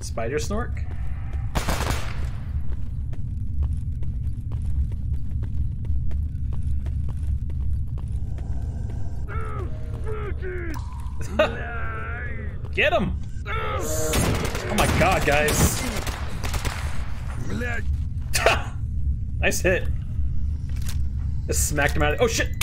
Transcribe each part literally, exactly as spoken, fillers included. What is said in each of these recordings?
Spider Snork? Get him! Oh my god, guys. Nice hit. Just smacked him out of- oh shit!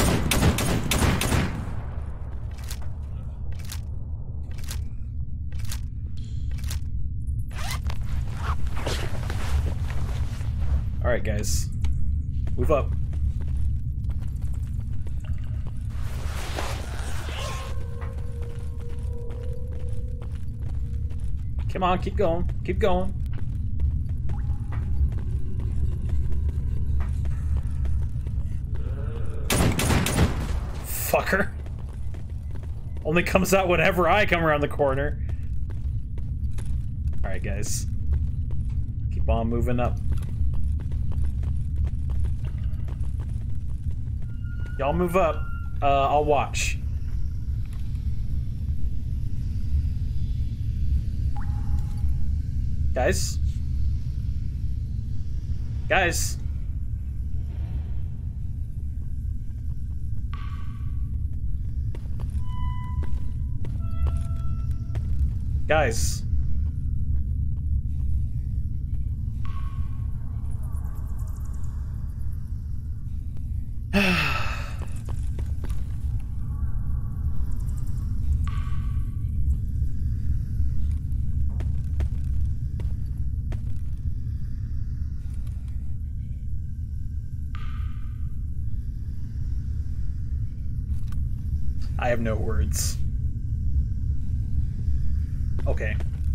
Alright, guys. Move up. Come on, keep going. Keep going. Fucker. Only comes out whenever I come around the corner. Alright, guys. Keep on moving up. Y'all move up. Uh, I'll watch. Guys? Guys? Guys? I have no words. Okay.